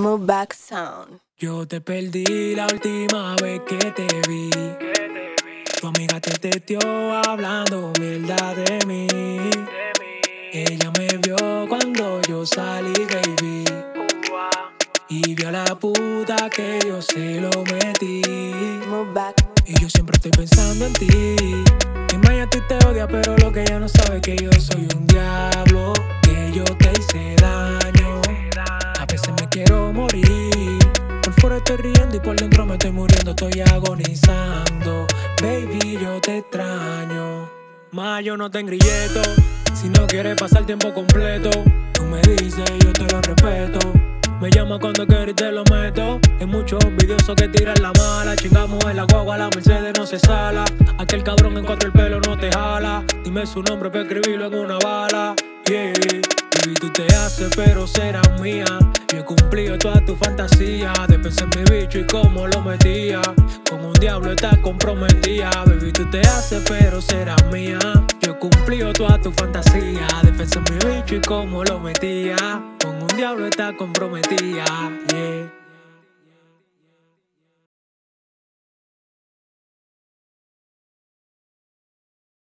Move Back Sound. Yo te perdí la última vez que te vi. Tu amiga te testeó hablando mierda de mí. Ella me vio cuando yo salí, baby, y vio a la puta que yo se lo metí. Move Back. Y yo siempre estoy pensando en ti. Y Maya a ti te odia, pero lo que ella no sabe es que yo soy un diablo, que yo te hice daño. A veces me quiero morir. Por fuera estoy riendo y por dentro me estoy muriendo. Estoy agonizando. Baby, yo te extraño. Más yo no te engrilleto. Si no quieres pasar tiempo completo, tú me dices y yo te lo respeto. Me llama cuando quieres y te lo meto. Hay muchos envidiosos que tiran la mala. Chingamos en la guagua, la Mercedes no se sala. Aquel cabrón en cuatro el pelo no te jala. Dime su nombre para escribirlo en una bala. Yeah. Baby, tú te haces pero serás mía. Yo he cumplido toda tu fantasía de pensar en mi bicho y cómo lo metía. Con un diablo estás comprometida. Baby, tú te haces pero serás mía. Yo he cumplido toda tu fantasía de pensar en mi bicho y cómo lo metía. Con un diablo estás comprometida. Yeah.